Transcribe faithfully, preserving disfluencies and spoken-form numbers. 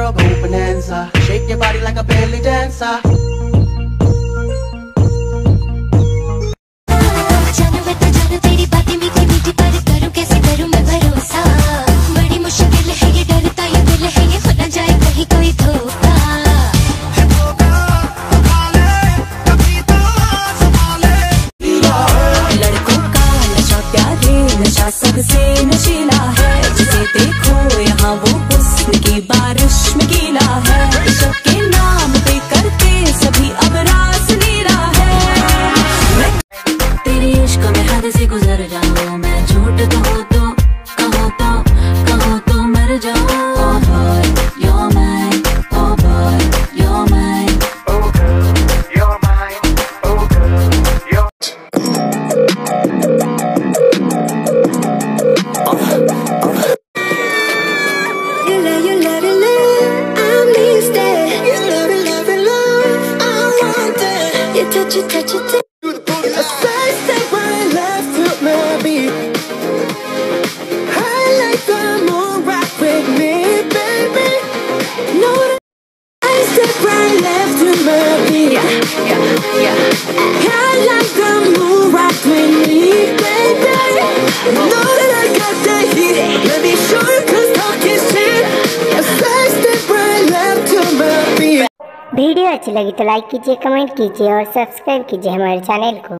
girl, go bonanza. Shake your body like a belly dancer. जानू मैं तो जानू तेरी बातें मीठी मीठी, पर करूं कैसे करूं मैं भरोसा। बड़ी मुश्किल है ये, डरता ये दिल है ये, हो ना जाए कहीं कोई धोखा। लड़कों का नशा प्यारे, नशा सबसे नशीला है। जिसे देखो यहाँ वो हुस्न की बारिश में गीला है। इश्क के नाम पे करके सभी अब रास लीला है। तेरी इश्क में हद से गुजर जाऊं मैं, झूठ कहो तो कहो तो कहो तो मर जाऊं। Oh boy, you're mine. Oh boy, you're mine. Oh girl, you're mine. Oh girl, you're You love, you love, you love, I miss that. You love, you love, you love, I want that. You touch it, touch it, touch A side step right left to my beat. I like the moon rock with me, baby. No, I step right left to my beat. yeah, yeah, yeah. I like the moon rock with me, baby. Know that I got that heat. Let me show you 'cause talk is cheap. A side step right left to my beat. Video अच्छी लगी तो like कीजिए, comment कीजिए और subscribe कीजिए हमारे channel को।